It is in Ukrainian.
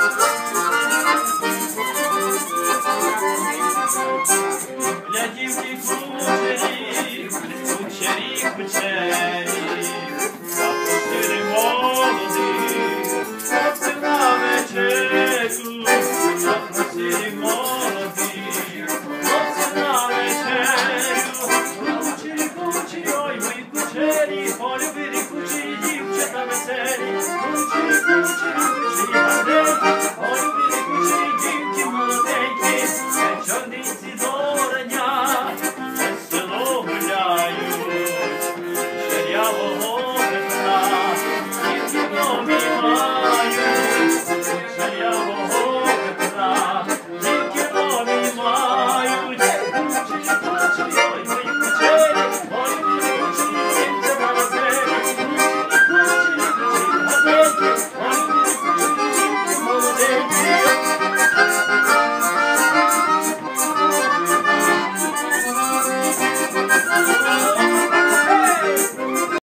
Глядівки кучері, кучері, запросили молодих, хлопців на вечерю, запросили молодих, хлопців на вечерю. Кучері, ой, ми кучері, полюбили кучері, дівчата веселі. Кучері, гарненькі, полюбили кучері, дівки молоденькі, вечорниці до рання, весело гуляють, черяво